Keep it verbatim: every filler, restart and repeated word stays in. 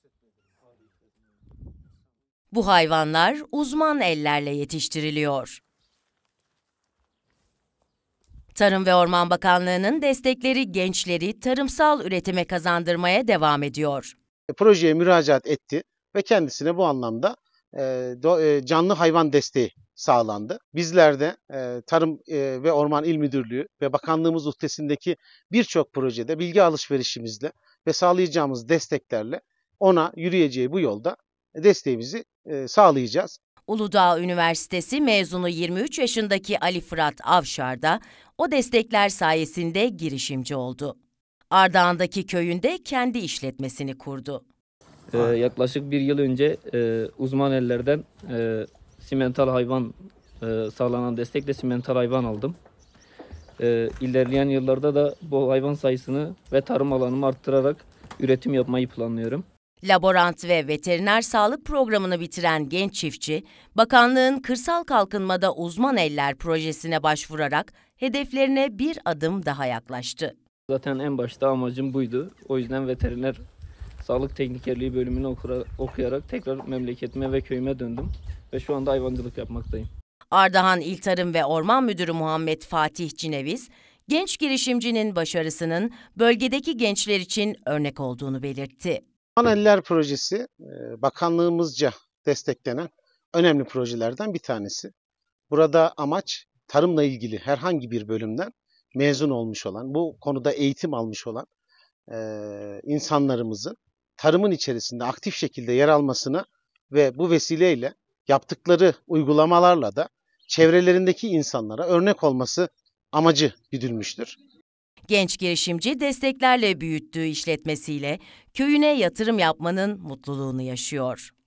Bu hayvanlar uzman ellerle yetiştiriliyor. Tarım ve Orman Bakanlığı'nın destekleri gençleri tarımsal üretime kazandırmaya devam ediyor. Projeye müracaat etti ve kendisine bu anlamda canlı hayvan desteği sağlandı. Bizler de Tarım ve Orman İl Müdürlüğü ve bakanlığımız uhdesindeki birçok projede bilgi alışverişimizle ve sağlayacağımız desteklerle ona yürüyeceği bu yolda desteğimizi sağlayacağız. Uludağ Üniversitesi mezunu yirmi üç yaşındaki Ali Fırat Avşar da o destekler sayesinde girişimci oldu. Ardahan'daki köyünde kendi işletmesini kurdu. Ee, yaklaşık bir yıl önce e, uzman ellerden e, simental hayvan e, sağlanan destekle simental hayvan aldım. E, ilerleyen yıllarda da bu hayvan sayısını ve tarım alanımı arttırarak üretim yapmayı planlıyorum. Laborant ve veteriner sağlık programını bitiren genç çiftçi, bakanlığın Kırsal Kalkınmada Uzman Eller projesine başvurarak hedeflerine bir adım daha yaklaştı. Zaten en başta amacım buydu. O yüzden veteriner sağlık teknikerliği bölümünü okuyarak tekrar memleketime ve köyüme döndüm ve şu anda hayvancılık yapmaktayım. Ardahan İl Tarım ve Orman Müdürü Muhammed Fatih Cineviz, genç girişimcinin başarısının bölgedeki gençler için örnek olduğunu belirtti. Uzman Eller projesi bakanlığımızca desteklenen önemli projelerden bir tanesi. Burada amaç tarımla ilgili herhangi bir bölümden mezun olmuş olan, bu konuda eğitim almış olan insanlarımızın tarımın içerisinde aktif şekilde yer almasını ve bu vesileyle yaptıkları uygulamalarla da çevrelerindeki insanlara örnek olması amacı güdülmüştür. Genç girişimci desteklerle büyüttüğü işletmesiyle köyüne yatırım yapmanın mutluluğunu yaşıyor.